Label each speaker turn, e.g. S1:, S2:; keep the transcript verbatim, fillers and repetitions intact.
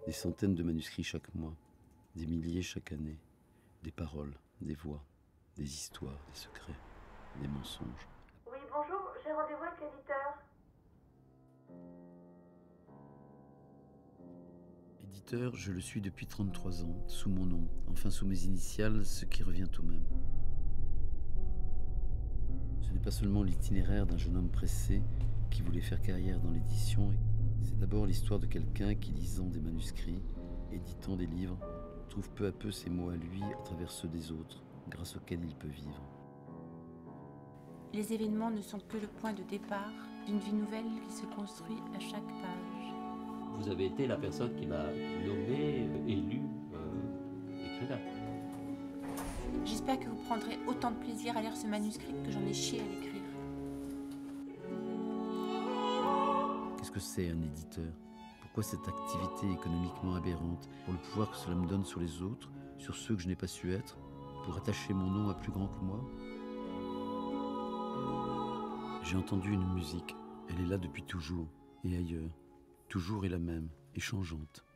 S1: Des centaines de manuscrits chaque mois, des milliers chaque année, des paroles, des voix, des histoires, des secrets, des mensonges.
S2: Oui, bonjour, j'ai rendez-vous avec l'éditeur.
S1: Éditeur, je le suis depuis trente-trois ans, sous mon nom, enfin sous mes initiales, ce qui revient au même. Ce n'est pas seulement l'itinéraire d'un jeune homme pressé qui voulait faire carrière dans l'édition, c'est d'abord l'histoire de quelqu'un qui, lisant des manuscrits, éditant des livres, trouve peu à peu ses mots à lui à travers ceux des autres, grâce auxquels il peut vivre.
S3: Les événements ne sont que le point de départ d'une vie nouvelle qui se construit à chaque page.
S4: Vous avez été la personne qui m'a nommé, euh, élu euh, écrivain.
S3: J'espère que vous prendrez autant de plaisir à lire ce manuscrit que j'en ai chié à l'écrire.
S1: Qu'est-ce que c'est un éditeur? Pourquoi cette activité économiquement aberrante? Pour le pouvoir que cela me donne sur les autres, sur ceux que je n'ai pas su être? Pour attacher mon nom à plus grand que moi? J'ai entendu une musique, elle est là depuis toujours, et ailleurs. Toujours est la même, et changeante.